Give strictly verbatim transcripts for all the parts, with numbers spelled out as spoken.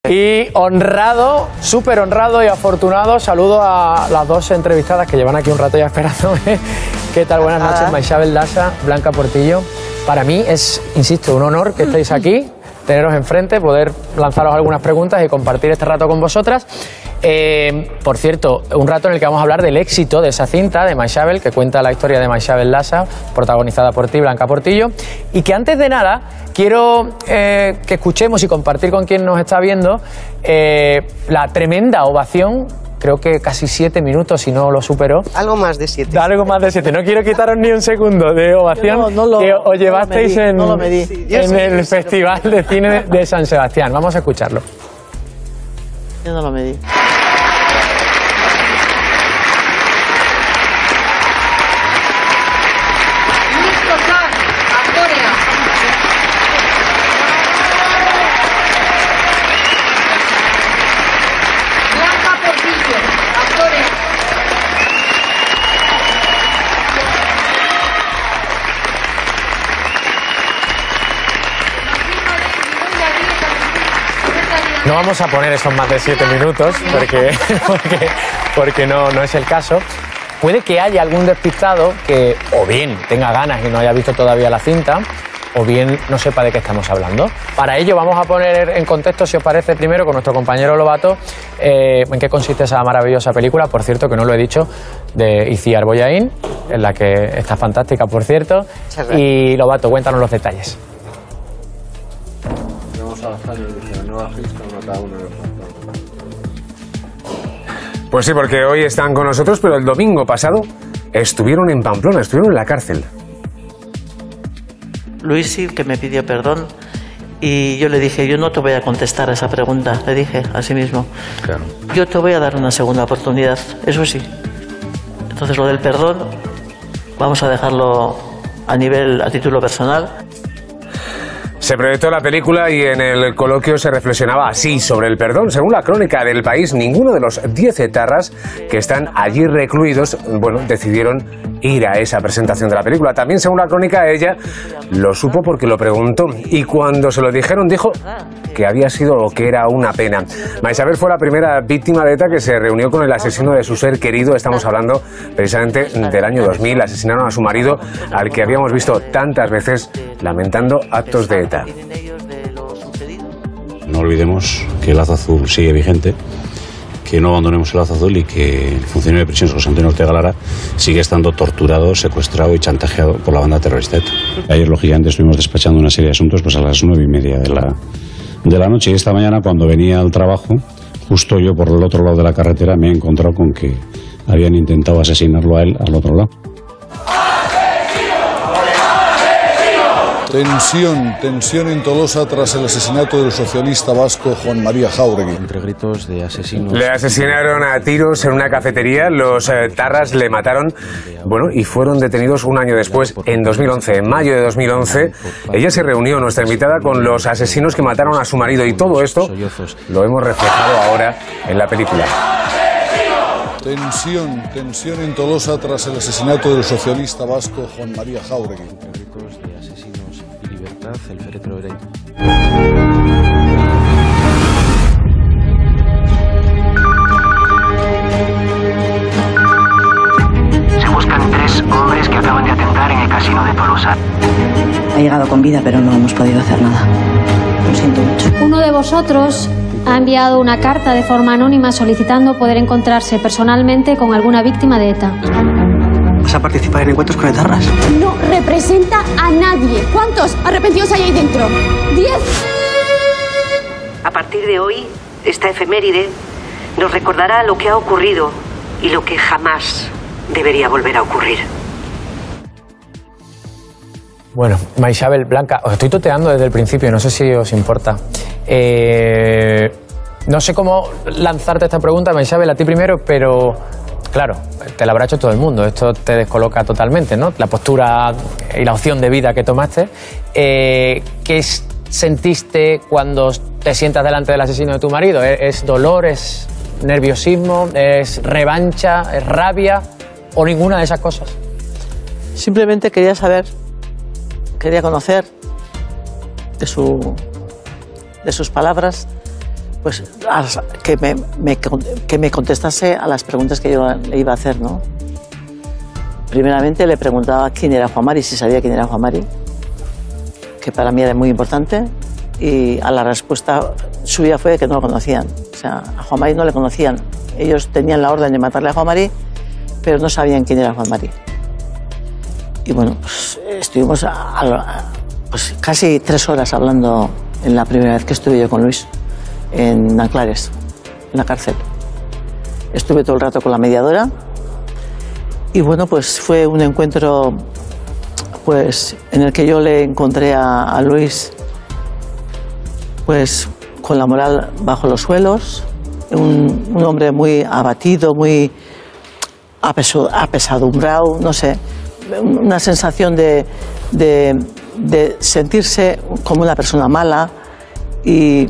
Y honrado, súper honrado y afortunado, saludo a las dos entrevistadas que llevan aquí un rato ya esperándome. ¿Qué tal? Buenas noches, Maixabel Lasa, Blanca Portillo. Para mí es, insisto, un honor que estéis aquí, teneros enfrente, poder lanzaros algunas preguntas y compartir este rato con vosotras. Eh, por cierto, un rato en el que vamos a hablar del éxito de esa cinta de Maixabel, que cuenta la historia de Maixabel Lasa, protagonizada por ti, Blanca Portillo, y que antes de nada quiero eh, que escuchemos y compartir con quien nos está viendo eh, la tremenda ovación, creo que casi siete minutos, si no lo superó. Algo más de siete. Algo más de siete. No quiero quitaros ni un segundo de ovación no, no lo, que os llevasteis no lo medí, en, no lo medí. en sí, el sí, Festival sí, de Cine de San Sebastián. Vamos a escucharlo. Yo no lo medí. No vamos a poner esos más de siete minutos porque, porque, porque no, no es el caso. Puede que haya algún despistado que o bien tenga ganas y no haya visto todavía la cinta o bien no sepa de qué estamos hablando. Para ello vamos a poner en contexto, si os parece, primero con nuestro compañero Lobato, eh, en qué consiste esa maravillosa película, por cierto, que no lo he dicho, de Itziar Bollaín, en la que está fantástica, por cierto. Y Lobato, cuéntanos los detalles. Pues sí, porque hoy están con nosotros, pero el domingo pasado estuvieron en Pamplona, estuvieron en la cárcel. Luis sí que me pidió perdón y yo le dije, yo no te voy a contestar a esa pregunta, le dije a sí mismo. Claro. Yo te voy a dar una segunda oportunidad, eso sí. Entonces lo del perdón vamos a dejarlo a nivel, a título personal. Se proyectó la película y en el coloquio se reflexionaba así sobre el perdón. Según la crónica del País, ninguno de los diez etarras que están allí recluidos, bueno, decidieron ir a esa presentación de la película. También, según la crónica, ella lo supo porque lo preguntó. Y cuando se lo dijeron, dijo que había sido o que era una pena. Maixabel fue la primera víctima de ETA que se reunió con el asesino de su ser querido. Estamos hablando precisamente del año dos mil. Asesinaron a su marido, al que habíamos visto tantas veces lamentando actos de ETA. No olvidemos que el lazo azul sigue vigente, que no abandonemos el lazo azul y que el funcionario de prisión José Antonio Ortega Lara sigue estando torturado, secuestrado y chantajeado por la banda terrorista ETA. Ayer, lógicamente, estuvimos despachando una serie de asuntos pues a las nueve y media de la, de la noche y esta mañana, cuando venía al trabajo, justo yo por el otro lado de la carretera me he encontrado con que habían intentado asesinarlo a él al otro lado. Tensión, tensión en Tolosa tras el asesinato del socialista vasco Juan María Jáuregui. Entre gritos de asesinos. Le asesinaron a tiros en una cafetería, los eh, tarras le mataron, bueno, y fueron detenidos un año después, en dos mil once, en mayo de dos mil once. Ella se reunió, nuestra invitada, con los asesinos que mataron a su marido y todo esto lo hemos reflejado ahora en la película. Tensión, tensión en Tolosa tras el asesinato del socialista vasco Juan María Jáuregui. Entre gritos de asesinos y libertad, el féretro era... Se buscan tres hombres que acaban de atentar en el casino de Tolosa. Ha llegado con vida, pero no hemos podido hacer nada. Lo siento mucho. Uno de vosotros ha enviado una carta de forma anónima solicitando poder encontrarse personalmente con alguna víctima de ETA. ¿Vas a participar en encuentros con etarras? No representa a nadie. ¿Cuántos arrepentidos hay ahí dentro? ¡Diez! A partir de hoy, esta efeméride nos recordará lo que ha ocurrido y lo que jamás debería volver a ocurrir. Bueno, Maixabel, Blanca, os estoy toteando desde el principio, no sé si os importa. Eh, no sé cómo lanzarte esta pregunta, Maixabel, a ti primero, pero claro, te la habrá hecho todo el mundo. Esto te descoloca totalmente, ¿no? La postura y la opción de vida que tomaste. Eh, ¿Qué sentiste cuando te sientas delante del asesino de tu marido? ¿Es dolor, es nerviosismo, es revancha, es rabia o ninguna de esas cosas? Simplemente quería saber, quería conocer de, su, de sus palabras pues que me, me, que me contestase a las preguntas que yo le iba a hacer, ¿no? Primeramente le preguntaba quién era Juan Mari, si sabía quién era Juan Mari, que para mí era muy importante, y a la respuesta suya fue que no lo conocían. O sea, a Juan Mari no le conocían. Ellos tenían la orden de matarle a Juan Mari, pero no sabían quién era Juan Mari. Y bueno, pues, estuvimos a, a, pues, casi tres horas hablando en la primera vez que estuve yo con Luis, en Nanclares, en la cárcel. Estuve todo el rato con la mediadora y bueno, pues fue un encuentro pues, en el que yo le encontré a, a Luis pues, con la moral bajo los suelos, un, un hombre muy abatido, muy apesadumbrado, no sé, una sensación de, de, de sentirse como una persona mala y,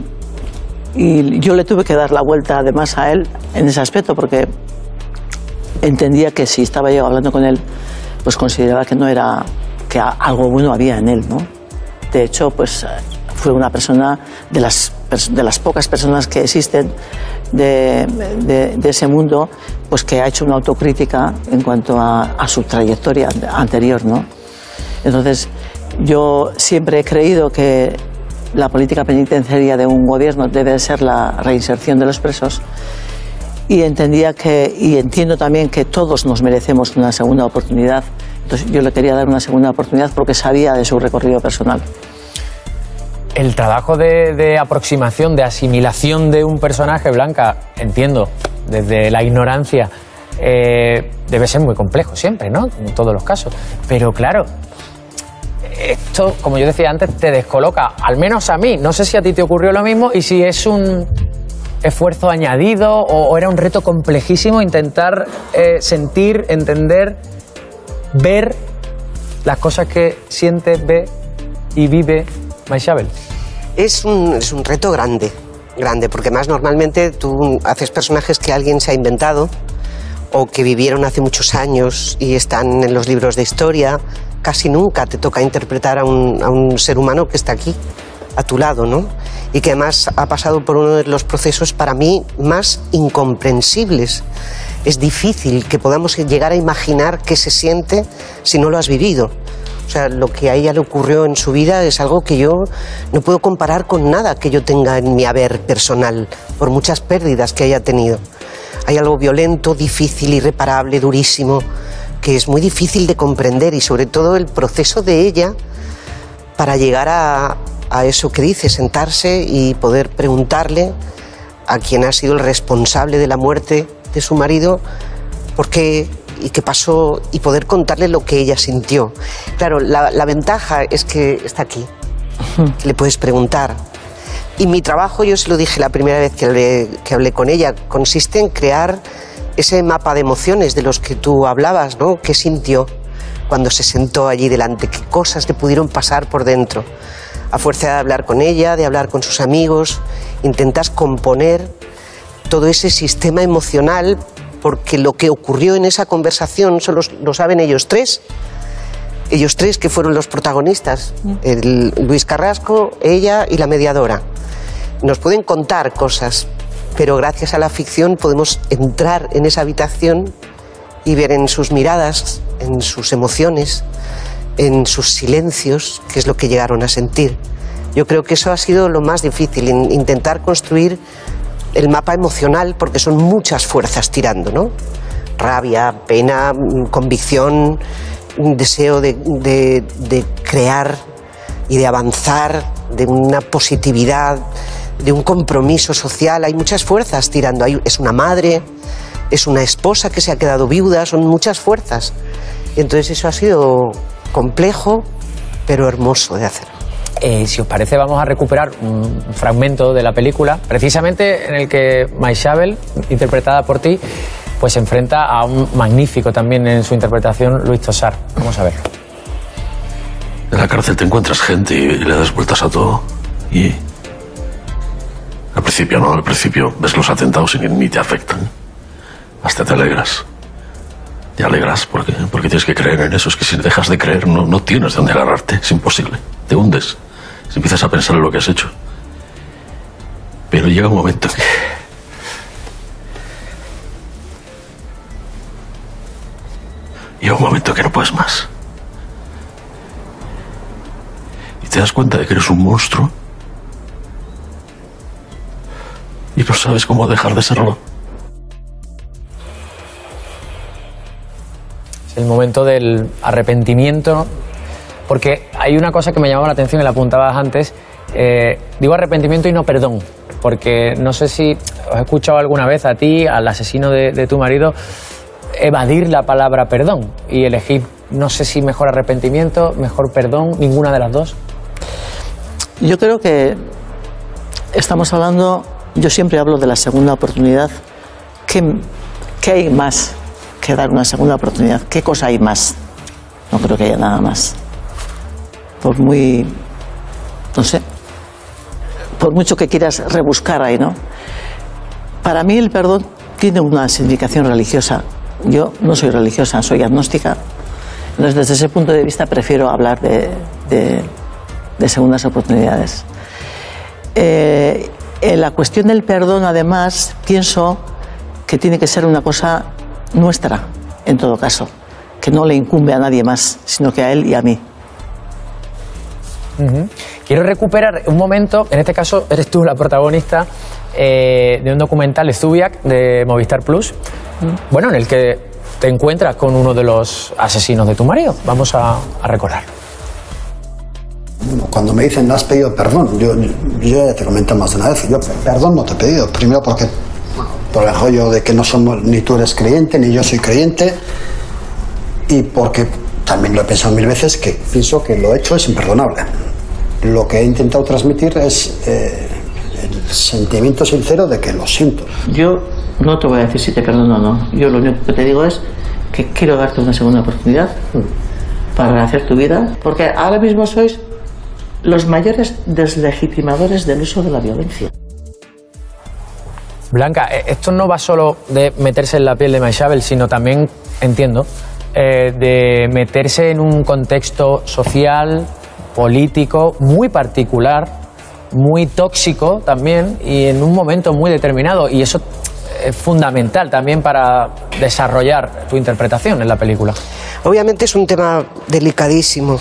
y yo le tuve que dar la vuelta además a él en ese aspecto porque entendía que si estaba yo hablando con él pues consideraba que no era, que algo bueno había en él, ¿no? De hecho, pues fue una persona de las, de las pocas personas que existen de, de, de ese mundo, pues que ha hecho una autocrítica en cuanto a, a su trayectoria anterior, ¿no? Entonces, yo siempre he creído que la política penitenciaria de un gobierno debe ser la reinserción de los presos y entendía que, y entiendo también que todos nos merecemos una segunda oportunidad. Entonces, yo le quería dar una segunda oportunidad porque sabía de su recorrido personal. El trabajo de, de aproximación, de asimilación de un personaje, Blanca, entiendo, desde la ignorancia, eh, debe ser muy complejo siempre, ¿no? En todos los casos. Pero claro, esto, como yo decía antes, te descoloca, al menos a mí. No sé si a ti te ocurrió lo mismo y si es un esfuerzo añadido o, o era un reto complejísimo intentar eh, sentir, entender, ver las cosas que siente, ve y vive Maixabel. Es un, es un reto grande, grande, porque más normalmente tú haces personajes que alguien se ha inventado o que vivieron hace muchos años y están en los libros de historia. Casi nunca te toca interpretar a un, a un ser humano que está aquí, a tu lado, ¿no? Y que además ha pasado por uno de los procesos para mí más incomprensibles. Es difícil que podamos llegar a imaginar qué se siente si no lo has vivido. O sea, lo que a ella le ocurrió en su vida es algo que yo no puedo comparar con nada que yo tenga en mi haber personal, por muchas pérdidas que haya tenido. Hay algo violento, difícil, irreparable, durísimo, que es muy difícil de comprender y sobre todo el proceso de ella para llegar a, a eso que dice, sentarse y poder preguntarle a quien ha sido el responsable de la muerte de su marido por qué y qué pasó y poder contarle lo que ella sintió. Claro, la, la ventaja es que está aquí, que le puedes preguntar. Y mi trabajo, yo se lo dije la primera vez que hablé, que hablé con ella, consiste en crear ese mapa de emociones de los que tú hablabas, ¿no? ¿Qué sintió cuando se sentó allí delante? ¿Qué cosas le pudieron pasar por dentro? A fuerza de hablar con ella, de hablar con sus amigos, intentas componer todo ese sistema emocional, porque lo que ocurrió en esa conversación solo lo saben ellos tres, ellos tres que fueron los protagonistas, el Luis Carrasco, ella y la mediadora. Nos pueden contar cosas, pero gracias a la ficción podemos entrar en esa habitación y ver en sus miradas, en sus emociones, en sus silencios, qué es lo que llegaron a sentir. Yo creo que eso ha sido lo más difícil, intentar construir el mapa emocional, porque son muchas fuerzas tirando, ¿no? Rabia, pena, convicción, un deseo de, de, de crear y de avanzar, de una positividad, de un compromiso social. Hay muchas fuerzas tirando. Hay, es una madre, es una esposa que se ha quedado viuda, son muchas fuerzas. Y entonces eso ha sido complejo, pero hermoso de hacer. Eh, si os parece, vamos a recuperar un fragmento de la película, precisamente en el que Maixabel, interpretada por ti, pues se enfrenta a un magnífico también en su interpretación, Luis Tosar. Vamos a verlo. En la cárcel te encuentras gente y le das vueltas a todo. Y al principio no, al principio ves los atentados y ni te afectan. Hasta te alegras. Te alegras porque, porque tienes que creer en eso. Es que si dejas de creer no, no tienes de dónde agarrarte. Es imposible. Te hundes. Si empiezas a pensar en lo que has hecho. Pero Pero llega un momento que... Llega un momento que no puedes más. Y te das cuenta de que eres un monstruo. Y no sabes cómo dejar de serlo. Es el momento del arrepentimiento, porque hay una cosa que me llamaba la atención y la apuntabas antes. Eh, digo arrepentimiento y no perdón, porque no sé si os he escuchado alguna vez a ti, al asesino de, de tu marido, evadir la palabra perdón y elegir, no sé si mejor arrepentimiento, mejor perdón, ninguna de las dos. Yo creo que estamos hablando, yo siempre hablo de la segunda oportunidad. ¿Qué, qué hay más que dar una segunda oportunidad? ¿Qué cosa hay más? No creo que haya nada más. Por muy, no sé, por mucho que quieras rebuscar ahí, ¿no? Para mí el perdón tiene una significación religiosa. Yo no soy religiosa, soy agnóstica. Entonces, desde ese punto de vista prefiero hablar de, de, de segundas oportunidades. Eh, en la cuestión del perdón, además, pienso que tiene que ser una cosa nuestra, en todo caso, que no le incumbe a nadie más, sino que a él y a mí. Uh-huh. Quiero recuperar un momento, en este caso eres tú la protagonista eh, de un documental de Zodiac de Movistar Plus, uh-huh. bueno, en el que te encuentras con uno de los asesinos de tu marido. Vamos a, a recordarlo. Cuando me dicen, ¿has pedido perdón? Yo, yo ya te comenté más de una vez, yo perdón no te he pedido. Primero porque, bueno, por el rollo de que no somos, ni tú eres creyente, ni yo soy creyente, y porque también lo he pensado mil veces, que pienso que lo hecho es imperdonable. Lo que he intentado transmitir es eh, el sentimiento sincero de que lo siento. Yo no te voy a decir si te perdono o no. Yo lo único que te digo es que quiero darte una segunda oportunidad para hacer tu vida, porque ahora mismo sois los mayores deslegitimadores del uso de la violencia. Blanca, esto no va solo de meterse en la piel de Maixabel, sino también, entiendo, eh, de meterse en un contexto social, político, muy particular, muy tóxico también, y en un momento muy determinado. Y eso es fundamental también para desarrollar tu interpretación en la película. Obviamente es un tema delicadísimo,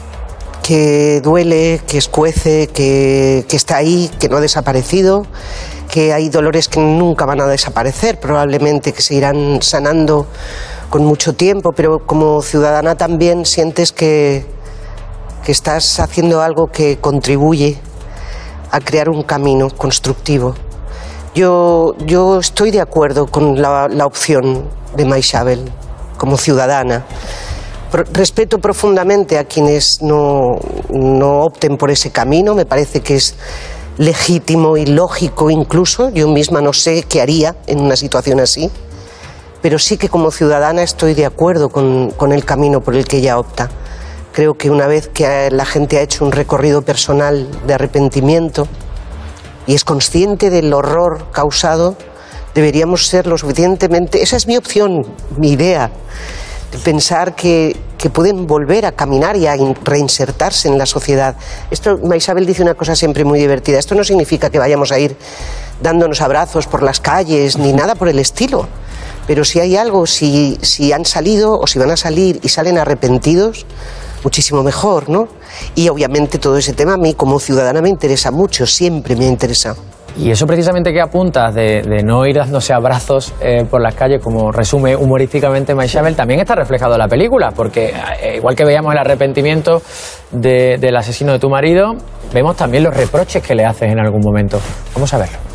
que duele, que escuece, que, que está ahí, que no ha desaparecido, que hay dolores que nunca van a desaparecer, probablemente que se irán sanando con mucho tiempo, pero como ciudadana también sientes que, que estás haciendo algo que contribuye a crear un camino constructivo. Yo, yo estoy de acuerdo con la, la opción de Maixabel como ciudadana. Respeto profundamente a quienes no, no opten por ese camino, me parece que es legítimo y lógico incluso, yo misma no sé qué haría en una situación así, pero sí que como ciudadana estoy de acuerdo con, con el camino por el que ella opta. Creo que una vez que la gente ha hecho un recorrido personal de arrepentimiento y es consciente del horror causado, deberíamos ser lo suficientemente... Esa es mi opción, mi idea. Pensar que, que pueden volver a caminar y a in, reinsertarse en la sociedad. Esto, Maixabel dice una cosa siempre muy divertida. Esto no significa que vayamos a ir dándonos abrazos por las calles ni nada por el estilo. Pero si hay algo, si, si han salido o si van a salir y salen arrepentidos, muchísimo mejor, ¿no? Y obviamente todo ese tema a mí como ciudadana me interesa mucho, siempre me ha interesado. Y eso precisamente que apuntas de, de no ir dándose abrazos eh, por las calles, como resume humorísticamente Maixabel, también está reflejado en la película, porque eh, igual que veíamos el arrepentimiento de, del asesino de tu marido, vemos también los reproches que le haces en algún momento. Vamos a verlo.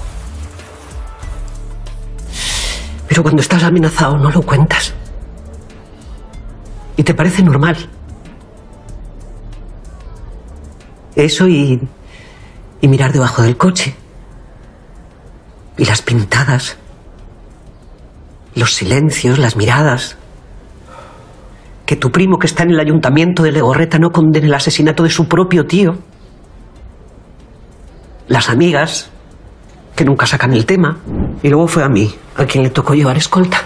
Pero cuando estás amenazado no lo cuentas. Y te parece normal. Eso y, y mirar debajo del coche. Y las pintadas, los silencios, las miradas. Que tu primo que está en el ayuntamiento de Legorreta no condene el asesinato de su propio tío. Las amigas, que nunca sacan el tema. Y luego fue a mí, a quien le tocó llevar escolta.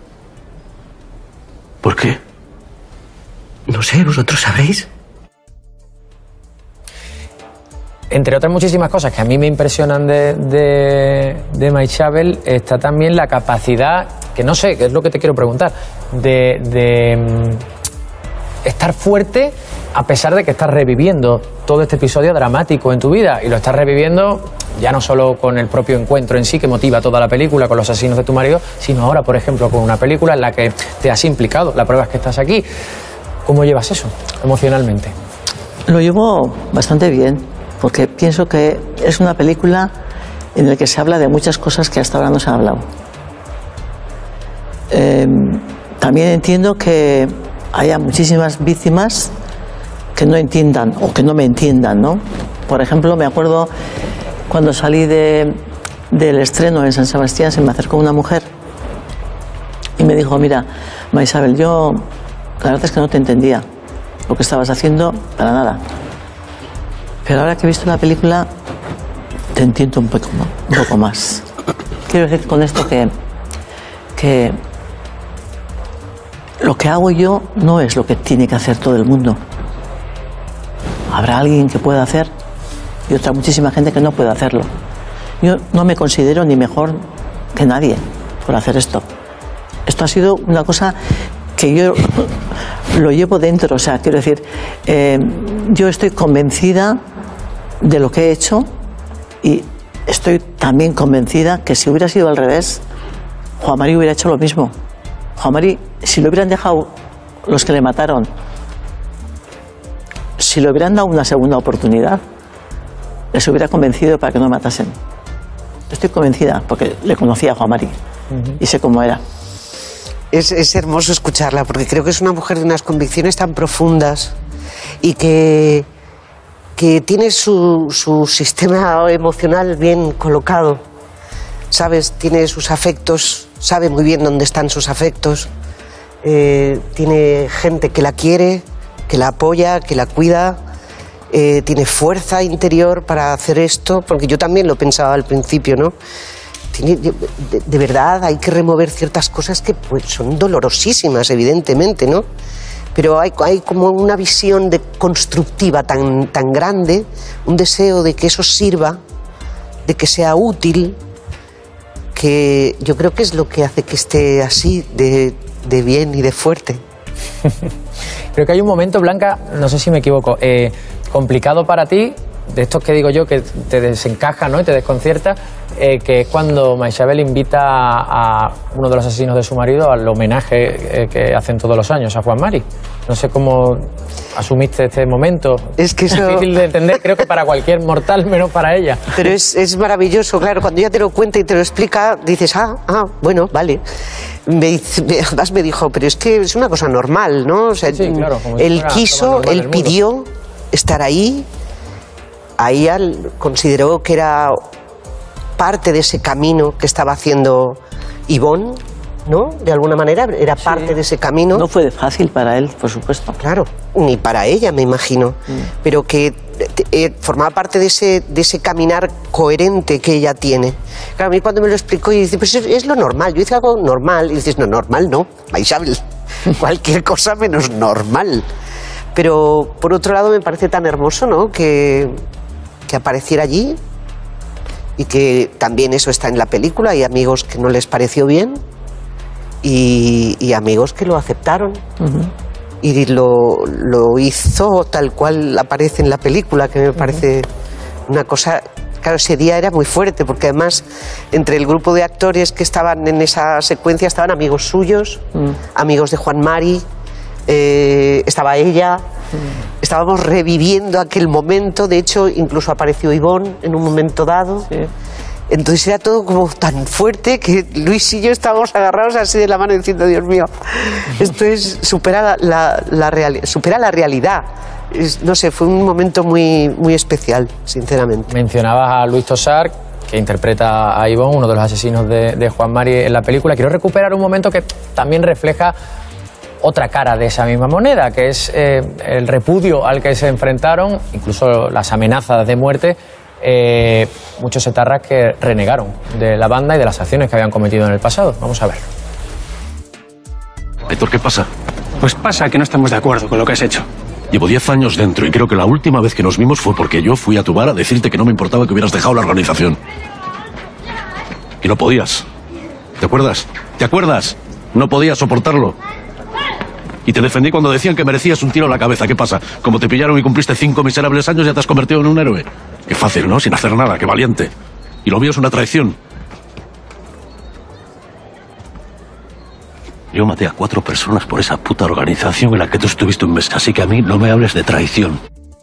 ¿Por qué? No sé, vosotros sabréis. entre otras muchísimas cosas que a mí me impresionan de, de, de Maixabel, está también la capacidad, que no sé, que es lo que te quiero preguntar, de, de mm, estar fuerte a pesar de que estás reviviendo todo este episodio dramático en tu vida, y lo estás reviviendo ya no solo con el propio encuentro en sí que motiva toda la película con los asesinos de tu marido, sino ahora, por ejemplo, con una película en la que te has implicado. La prueba es que estás aquí. ¿Cómo llevas eso emocionalmente? Lo llevo bastante bien, porque pienso que es una película en la que se habla de muchas cosas que hasta ahora no se han hablado. Eh, también entiendo que haya muchísimas víctimas que no entiendan o que no me entiendan, ¿no? Por ejemplo, me acuerdo cuando salí de, del estreno en San Sebastián, se me acercó una mujer y me dijo: mira, Maixabel, yo la verdad es que no te entendía lo que estabas haciendo para nada, pero ahora que he visto la película te entiendo un poco, un poco más. Quiero decir con esto que, que lo que hago yo no es lo que tiene que hacer todo el mundo. Habrá alguien que pueda hacer y otra muchísima gente que no puede hacerlo. Yo no me considero ni mejor que nadie por hacer esto. Esto ha sido una cosa que yo lo llevo dentro, o sea, quiero decir, eh, yo estoy convencida de lo que he hecho y estoy también convencida que si hubiera sido al revés, Juan Mari hubiera hecho lo mismo. Juan Mari, si lo hubieran dejado los que le mataron, si le hubieran dado una segunda oportunidad, les hubiera convencido para que no matasen. Estoy convencida, porque le conocía a Juan Mari uh-huh. y sé cómo era. Es, es hermoso escucharla, porque creo que es una mujer de unas convicciones tan profundas y que, que tiene su, su sistema emocional bien colocado. ¿Sabes? Tiene sus afectos, sabe muy bien dónde están sus afectos. Eh, tiene gente que la quiere, que la apoya, que la cuida. Eh, tiene fuerza interior para hacer esto, porque yo también lo pensaba al principio, ¿no? Tiene, de, de verdad hay que remover ciertas cosas que pues, son dolorosísimas, evidentemente, ¿no? Pero hay, hay como una visión de constructiva tan, tan grande, un deseo de que eso sirva, de que sea útil, que yo creo que es lo que hace que esté así, de, de bien y de fuerte. Creo que hay un momento, Blanca, no sé si me equivoco, eh, complicado para ti, de estos que digo yo que te desencaja, ¿no? Y te desconcierta, eh, que es cuando Maixabel invita a, a uno de los asesinos de su marido al homenaje eh, que hacen todos los años a Juan Mari. No sé cómo asumiste este momento. Es que eso... Es difícil de entender, creo que para cualquier mortal, menos para ella. Pero es, es maravilloso, claro, cuando ella te lo cuenta y te lo explica, dices, ah, ah, bueno, vale. Me, me, además me dijo, pero es que es una cosa normal, ¿no? O sea, sí, claro, él si quiso, él pidió estar ahí, ahí él consideró que era parte de ese camino que estaba haciendo Ivonne, ¿no? De alguna manera, era parte sí. de ese camino. No fue fácil para él, por supuesto. Claro, ni para ella, me imagino. Mm. Pero que eh, formaba parte de ese, de ese caminar coherente que ella tiene. Claro, a mí cuando me lo explicó, y dice, pues es, es lo normal. Yo hice algo normal. Y dices, no, normal no, Maixabel. Cualquier cosa menos normal. Pero, por otro lado, me parece tan hermoso, ¿no? Que, que apareciera allí y que también eso está en la película. Hay amigos que no les pareció bien y, y amigos que lo aceptaron. Uh-huh. Y lo, lo hizo tal cual aparece en la película, que me parece uh-huh. una cosa... Claro, ese día era muy fuerte, porque además entre el grupo de actores que estaban en esa secuencia estaban amigos suyos, uh-huh. amigos de Juan Mari, eh, estaba ella, uh-huh. estábamos reviviendo aquel momento, de hecho incluso apareció Ivonne en un momento dado. Sí. Entonces era todo como tan fuerte que Luis y yo estábamos agarrados así de la mano diciendo, Dios mío, esto es, supera la, la, la, real, supera la realidad. Es, no sé, fue un momento muy, muy especial, sinceramente. Mencionabas a Luis Tosar, que interpreta a Ivonne, uno de los asesinos de, de Juan Mari en la película. Quiero recuperar un momento que también refleja otra cara de esa misma moneda, que es eh, el repudio al que se enfrentaron, incluso las amenazas de muerte, eh, muchos etarras que renegaron de la banda y de las acciones que habían cometido en el pasado. Vamos a verlo. Aitor, ¿qué pasa? Pues pasa que no estamos de acuerdo con lo que has hecho. Llevo diez años dentro y creo que la última vez que nos vimos fue porque yo fui a tu bar a decirte que no me importaba que hubieras dejado la organización. Y no podías. ¿Te acuerdas? ¿Te acuerdas? No podías soportarlo. Y te defendí cuando decían que merecías un tiro a la cabeza. ¿Qué pasa? Como te pillaron y cumpliste cinco miserables años, ya te has convertido en un héroe. Qué fácil, ¿no? Sin hacer nada, qué valiente. Y lo mío es una traición. Yo maté a cuatro personas por esa puta organización en la que tú estuviste un mes. Así que a mí no me hables de traición.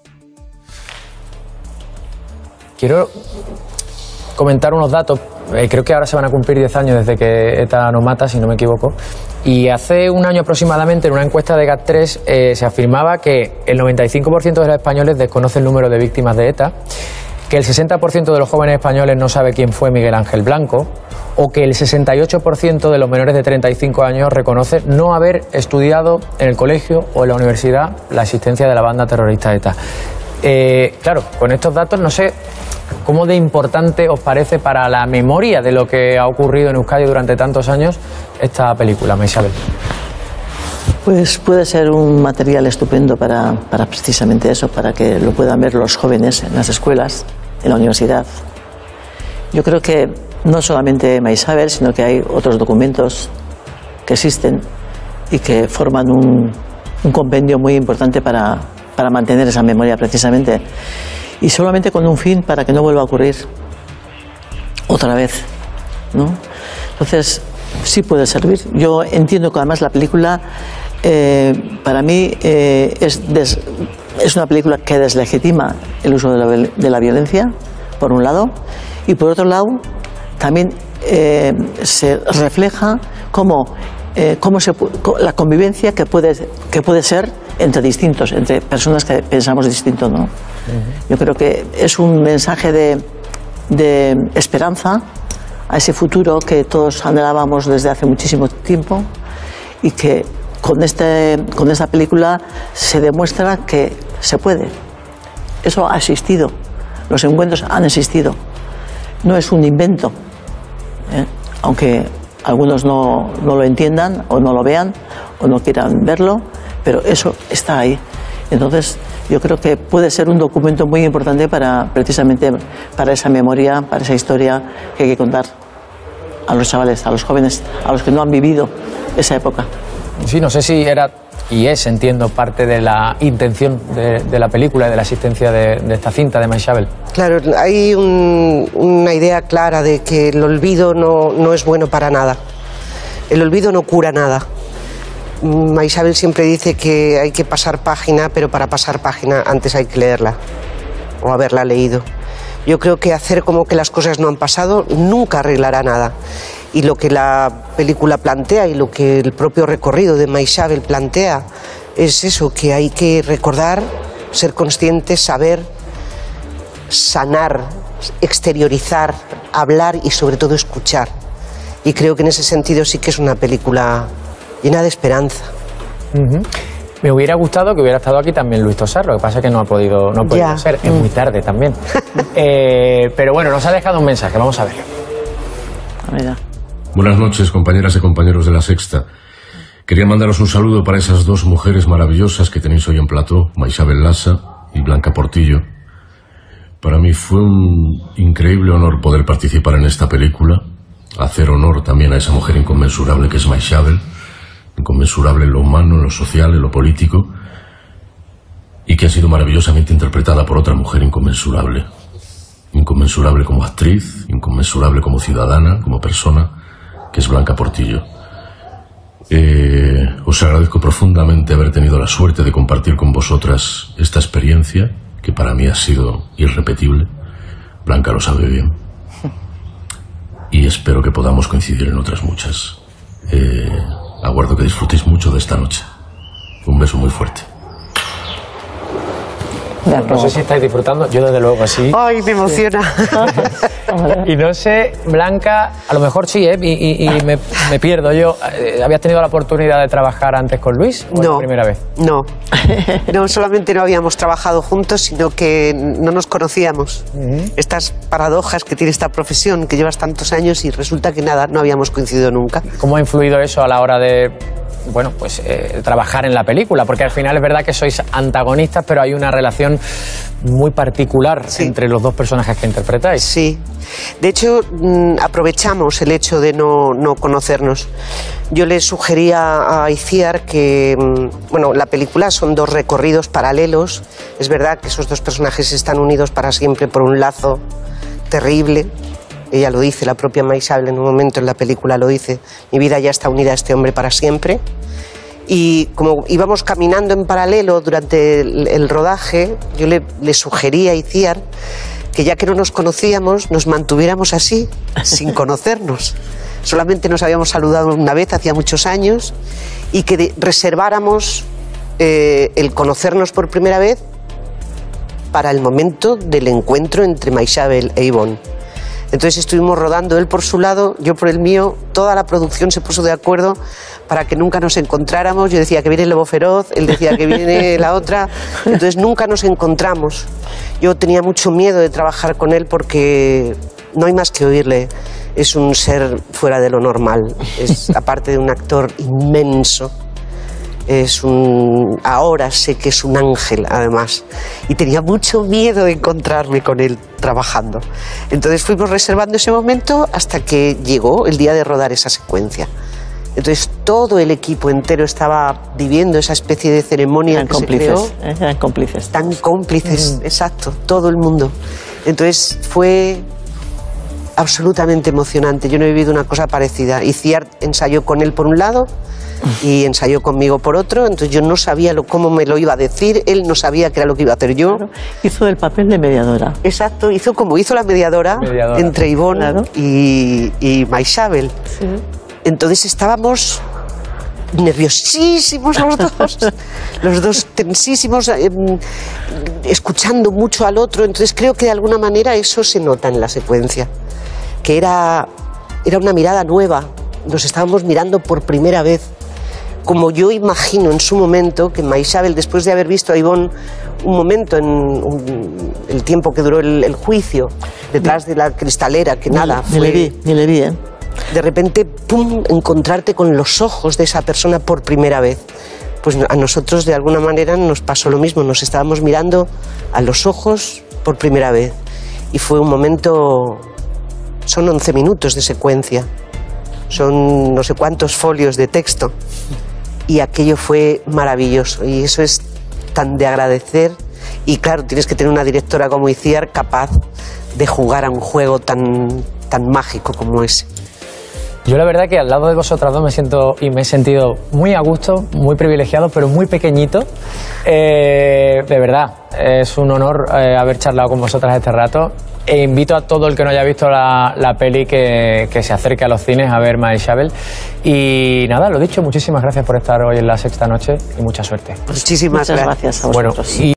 Quiero comentar unos datos. Eh, creo que ahora se van a cumplir diez años desde que ETA nos mata, si no me equivoco. Y hace un año aproximadamente, en una encuesta de GAT tres, eh, se afirmaba que el noventa y cinco por ciento de los españoles desconoce el número de víctimas de ETA, que el sesenta por ciento de los jóvenes españoles no sabe quién fue Miguel Ángel Blanco, o que el sesenta y ocho por ciento de los menores de treinta y cinco años reconoce no haber estudiado en el colegio o en la universidad la existencia de la banda terrorista ETA. Eh, claro, con estos datos no sé cómo de importante os parece para la memoria de lo que ha ocurrido en Euskadi durante tantos años esta película, Maisabel. Pues puede ser un material estupendo para, para precisamente eso, para que lo puedan ver los jóvenes en las escuelas, en la universidad. Yo creo que no solamente Maisabel, sino que hay otros documentos que existen y que forman un, un compendio muy importante para, para mantener esa memoria precisamente. Y solamente con un fin, para que no vuelva a ocurrir otra vez, ¿no? Entonces, sí puede servir. Yo entiendo que además la película, eh, para mí, eh, es, des, es una película que deslegitima el uso de la, de la violencia, por un lado, y por otro lado, también eh, se refleja cómo, eh, cómo se, la convivencia que puede, que puede ser entre distintos, entre personas que pensamos distinto, ¿no? Yo creo que es un mensaje de, de esperanza a ese futuro que todos anhelábamos desde hace muchísimo tiempo y que con, este, con esta película se demuestra que se puede. Eso ha existido, los encuentros han existido, no es un invento, ¿eh? Aunque algunos no, no lo entiendan o no lo vean o no quieran verlo, pero eso está ahí. Entonces, yo creo que puede ser un documento muy importante para, precisamente, para esa memoria, para esa historia que hay que contar a los chavales, a los jóvenes, a los que no han vivido esa época. Sí, no sé si era y es, entiendo, parte de la intención de, de la película y de la existencia de, de esta cinta de Maisabel. Claro, hay un, una idea clara de que el olvido no, no es bueno para nada. El olvido no cura nada. Maisabel siempre dice que hay que pasar página, pero para pasar página antes hay que leerla o haberla leído. Yo creo que hacer como que las cosas no han pasado nunca arreglará nada. Y lo que la película plantea y lo que el propio recorrido de Maisabel plantea es eso, que hay que recordar, ser conscientes, saber, sanar, exteriorizar, hablar y sobre todo escuchar. Y creo que en ese sentido sí que es una película llena de esperanza. Uh-huh. Me hubiera gustado que hubiera estado aquí también Luis Tosar, lo que pasa es que no ha podido, no ha podido ser, es muy tarde también. eh, pero bueno, nos ha dejado un mensaje, vamos a verlo. A ver. Buenas noches, compañeras y compañeros de La Sexta. Quería mandaros un saludo para esas dos mujeres maravillosas que tenéis hoy en plató, Maisabel Lasa y Blanca Portillo. Para mí fue un increíble honor poder participar en esta película, hacer honor también a esa mujer inconmensurable que es Maisabel, inconmensurable en lo humano, en lo social, en lo político, y que ha sido maravillosamente interpretada por otra mujer inconmensurable. Inconmensurable como actriz, inconmensurable como ciudadana, como persona, que es Blanca Portillo. Eh, os agradezco profundamente haber tenido la suerte de compartir con vosotras esta experiencia, que para mí ha sido irrepetible. Blanca lo sabe bien. Y espero que podamos coincidir en otras muchas. Eh, aguardo que disfrutéis mucho de esta noche. Un beso muy fuerte. No sé si estáis disfrutando, yo desde luego sí. ¡Ay, me emociona! Y no sé, Blanca, a lo mejor sí, ¿eh? Y, y, y me, me pierdo yo. ¿Habías tenido la oportunidad de trabajar antes con Luis o no, la primera vez? No, no solamente no habíamos trabajado juntos, sino que no nos conocíamos. Uh-huh. Estas paradojas que tiene esta profesión, que llevas tantos años y resulta que nada, no habíamos coincidido nunca. ¿Cómo ha influido eso a la hora de bueno, pues eh, trabajar en la película, porque al final es verdad que sois antagonistas, pero hay una relación muy particular sí. entre los dos personajes que interpretáis. Sí. De hecho, aprovechamos el hecho de no, no conocernos. Yo le sugería a Itziar que, bueno, la película son dos recorridos paralelos. Es verdad que esos dos personajes están unidos para siempre por un lazo terrible. Ella lo dice, la propia Maisabel en un momento en la película lo dice. Mi vida ya está unida a este hombre para siempre. Y como íbamos caminando en paralelo durante el, el rodaje, yo le, le sugería a Itziar que ya que no nos conocíamos, nos mantuviéramos así, sin conocernos. Solamente nos habíamos saludado una vez, hacía muchos años, y que de, reserváramos eh, el conocernos por primera vez para el momento del encuentro entre Maisabel e Ivonne. Entonces estuvimos rodando, él por su lado, yo por el mío, toda la producción se puso de acuerdo para que nunca nos encontráramos. Yo decía que viene el lobo feroz, él decía que viene la otra, entonces nunca nos encontramos. Yo tenía mucho miedo de trabajar con él porque no hay más que oírle. Es un ser fuera de lo normal, es aparte de un actor inmenso. Es un, ahora sé que es un ángel, además, y tenía mucho miedo de encontrarme con él trabajando. Entonces fuimos reservando ese momento hasta que llegó el día de rodar esa secuencia. Entonces todo el equipo entero estaba viviendo esa especie de ceremonia eran que cómplices, se creó. ¿eh? Eran cómplices. Tan cómplices, mm. exacto, todo el mundo. Entonces fue absolutamente emocionante. Yo no he vivido una cosa parecida. Itziar ensayó con él por un lado y ensayó conmigo por otro, entonces yo no sabía lo, cómo me lo iba a decir, él no sabía qué era lo que iba a hacer yo. Claro. Hizo el papel de mediadora. Exacto, hizo como hizo la mediadora, mediadora. entre Ivonne claro. y, y Maisabel. Sí. Entonces estábamos nerviosísimos los dos, los dos tensísimos, eh, escuchando mucho al otro, entonces creo que de alguna manera eso se nota en la secuencia, que era, era una mirada nueva, nos estábamos mirando por primera vez. Como yo imagino en su momento que Maisabel, después de haber visto a Ivonne un momento en un, el tiempo que duró el, el juicio, detrás de la cristalera, que ni, nada ni fue... le vi, ni le vi, ¿eh? De repente, pum, encontrarte con los ojos de esa persona por primera vez. Pues a nosotros de alguna manera nos pasó lo mismo, nos estábamos mirando a los ojos por primera vez. Y fue un momento... Son once minutos de secuencia, son no sé cuántos folios de texto. Y aquello fue maravilloso y eso es tan de agradecer y claro, tienes que tener una directora como Itziar capaz de jugar a un juego tan, tan mágico como ese. Yo la verdad que al lado de vosotras dos me siento y me he sentido muy a gusto, muy privilegiado, pero muy pequeñito. Eh, de verdad, es un honor eh, haber charlado con vosotras este rato. E invito a todo el que no haya visto la, la peli que, que se acerque a los cines a ver Maisabel. Y nada, lo dicho, muchísimas gracias por estar hoy en La Sexta Noche y mucha suerte. Muchísimas Muchas gracias. gracias a vosotros. Bueno, y